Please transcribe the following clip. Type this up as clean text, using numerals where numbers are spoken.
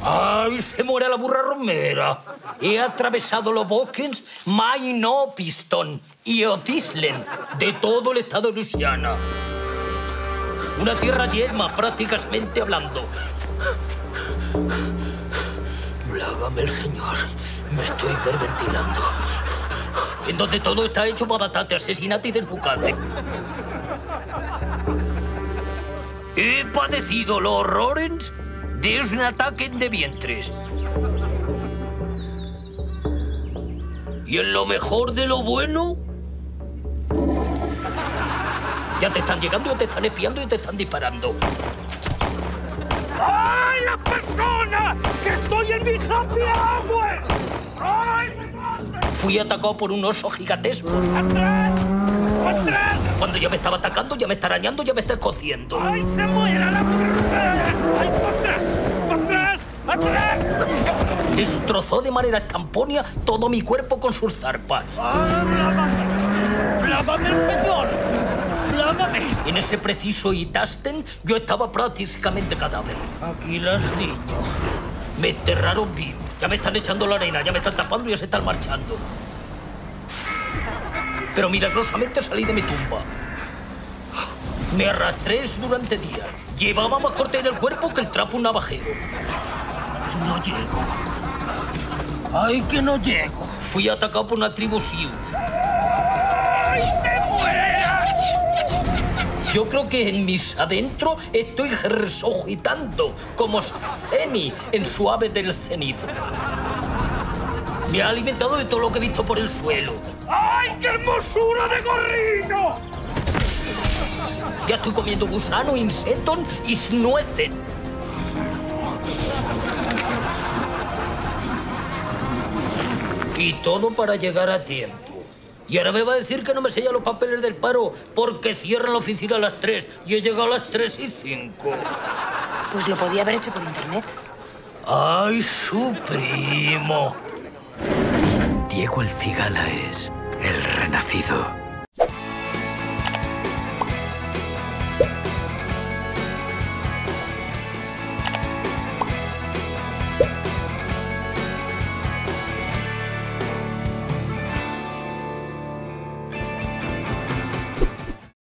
¡Ay, se muere la burra romera! He atravesado los bosques Maino, Pistón y Otislen de todo el estado de Luisiana. Una tierra yerma, prácticamente hablando. Blágame el Señor, me estoy hiperventilando. En donde todo está hecho para batate, asesinato y desnucate. He padecido los horrores de un ataque de vientres. Y en lo mejor de lo bueno, ya te están llegando, te están espiando y te están disparando. ¡Ay, la persona! ¡Que estoy en mi happy hour! ¡Ay! Fui atacado por un oso gigantesco. ¡Atrás! ¡Atrás! Cuando ya me estaba atacando, ya me está arañando, ya me está escociendo. ¡Ay, se muera la mujer! ¡Ay, atrás! ¡Atrás! ¡Atrás! Destrozó de manera estamponea todo mi cuerpo con sus zarpas. ¡Ah, blágame! ¡Blágame, Señor! ¡Blágame! En ese preciso Itasten, yo estaba prácticamente cadáver. Aquí las niños. Me enterraron vivo. Ya me están echando la arena, ya me están tapando y ya se están marchando. Pero milagrosamente salí de mi tumba. Me arrastré durante días. Llevaba más corte en el cuerpo que el trapo un navajero. No llego. ¡Ay, que no llego! Fui atacado por una tribu Sioux. ¡Ay, te mueras! Yo creo que en mis adentro estoy resucitando como Zaceni en su ave del cenizo. Me ha alimentado de todo lo que he visto por el suelo. ¡Ay, qué hermosura de gorrino! Ya estoy comiendo gusano, insectos y nueces. Y todo para llegar a tiempo. Y ahora me va a decir que no me sella los papeles del paro porque cierran la oficina a las 3 y he llegado a las 3:05. Pues lo podía haber hecho por internet. ¡Ay, su primo! Diego el Cigala es el renacido.